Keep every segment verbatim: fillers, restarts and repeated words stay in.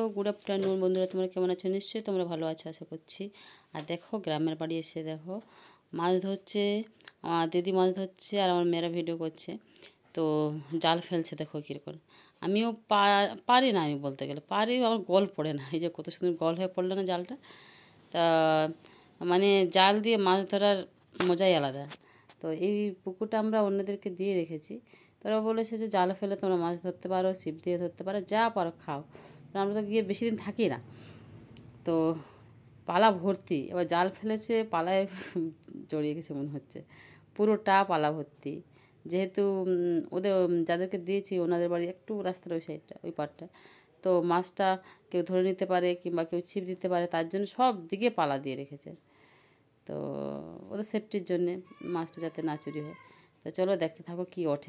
Good afternoon বন্ধুরা, তোমরা কেমন আছো? নিশ্চয়ই তোমরা ভালো আছো আশা করছি। আর দেখো গ্রামের বাড়ি এসে দেখো মাছ ধরছে, আমার দিদি মাছ ধরছে আর আমার মেয়েরা ভিডিও করছে। তো জাল ফেলছে দেখো কীরকম। আমিও পারি না, আমি বলতে গেলে পারি, আমার গল পড়ে না। এই যে কত সুন্দর গল হয়ে পড়লো না জালটা। তা মানে জাল দিয়ে মাছ ধরার মজাই আলাদা। তো এই পুকুরটা আমরা অন্যদেরকে দিয়ে রেখেছি। তারা বলেছে যে জাল ফেলে তোমরা মাছ ধরতে পারো, ছিপ দিয়ে ধরতে পারো, যা পারো খাও। আমরা তো গিয়ে বেশি দিন থাকি না। তো পালা ভর্তি, এবার জাল ফেলেছে, পালায় জড়িয়ে গেছে মনে হচ্ছে, পুরোটা পালা ভর্তি। যেহেতু ওদের যাদেরকে দিয়েছি ওনাদের বাড়ি একটু রাস্তার ওই সাইডটা, ওই পাড়টা, তো মাছটা কেউ ধরে নিতে পারে কিংবা কেউ ছিপ দিতে পারে, তার জন্য সব দিকে পালা দিয়ে রেখেছে। তো ওদের সেফটির জন্যে, মাছটা যাতে না চুরি হয়। তো চলো দেখতে থাকো কি ওঠে।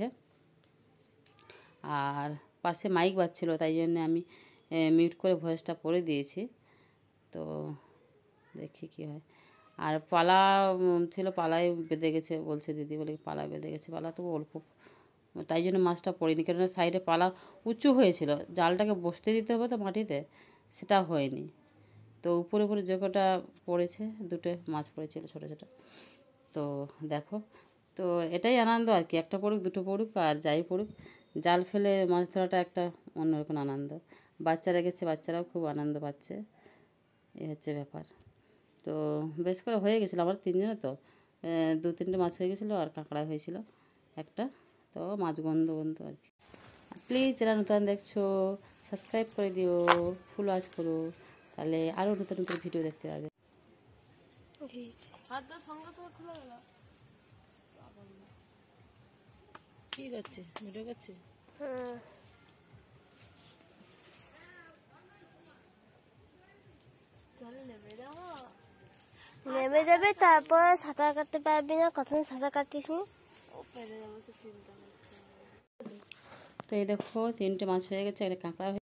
আর পাশে মাইক বাজছিল, তাই জন্য আমি মিউট করে ভয়েসটা পড়ে দিয়েছি। তো দেখি কি হয়। আর পালা ছিল, পালায় বেঁধে গেছে বলছে দিদি, বলে পালা বেঁধে গেছে। পালা তো অল্প, তাই জন্য মাছটা পড়েনি, কেননা সাইডে পালা উঁচু হয়েছিল, জালটাকে বসতে দিতে হবে তো মাটিতে, সেটা হয়নি। তো উপরে উপরে যে কটা পড়েছে, দুটো মাছ পড়েছিল ছোটো ছোটো। তো দেখো, তো এটাই আনন্দ আর কি, একটা পড়ুক দুটো পড়ুক আর যাই পড়ুক, জাল ফেলে মাছ ধরাটা একটা অন্যরকম আনন্দ। বাচ্চারা গেছে, বাচ্চারাও খুব আনন্দ পাচ্ছে, এই হচ্ছে ব্যাপার। তো বেশ করে হয়ে গেছিলো, আমার তিনজনে তো দু তিনটে মাছ হয়ে গেছিলো আর কাঁকড়া হয়েছিল একটা। তো মাছ গন্ধ গন্ধ আর কি। প্লিজ যারা নতুন দেখছো সাবস্ক্রাইব করে দিও, ফুল ওয়াচ করো, তাহলে আরও নতুন নতুন ভিডিও দেখতে পাবে। কি করছে, ভিডিও করছে? নেমে যাবে, তারপর সাঁতার কাটতে পারবি না, কখন সাঁতার কাটিস নি। তো এই দেখো তিনটে মাছ হয়ে গেছে, একটা কাঁকড়া